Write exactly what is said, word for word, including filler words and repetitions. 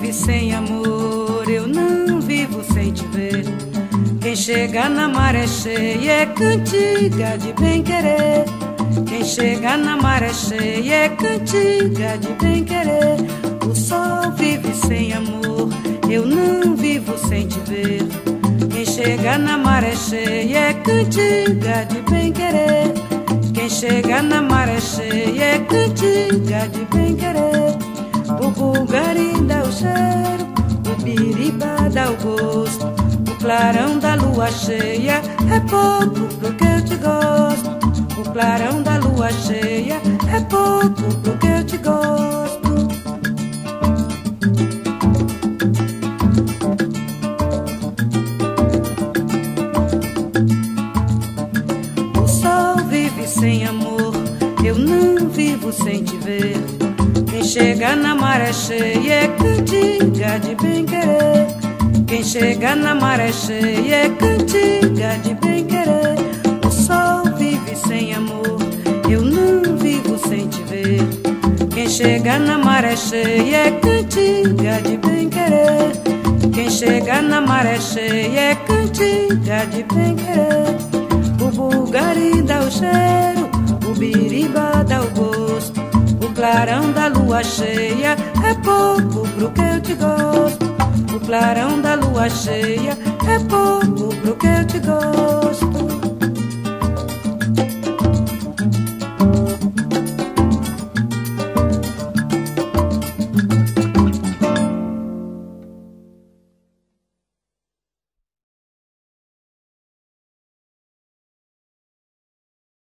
vive sem amor, eu não vivo sem te ver. Quem chega na maré cheia é cantiga de bem-querer. Quem chega na maré cheia é cantiga de bem-querer. O sol vive sem amor, eu não vivo sem te ver. Quem chega na maré cheia é cantiga de bem-querer. Quem chega na maré cheia é cantiga de bem-querer. O bulgari dá o cheiro, o biriba dá o gosto. O clarão da lua cheia é pouco pro que eu te gosto. O clarão da lua cheia é pouco pro que eu te gosto. O sol vive sem amor, eu não vivo sem te ver. Quem chega na maré cheia é cantiga de bem-querer. Quem chega na maré cheia é cantiga de bem-querer. O sol vive sem amor, eu não vivo sem te ver. Quem chega na maré cheia é cantiga de bem-querer. Quem chega na maré cheia é cantiga de bem-querer. O bulgari dá o cheiro, o biriba dá o gosto. O clarão da lua cheia é pouco pro que eu te gosto. O clarão da lua cheia é pouco pro que eu te gosto.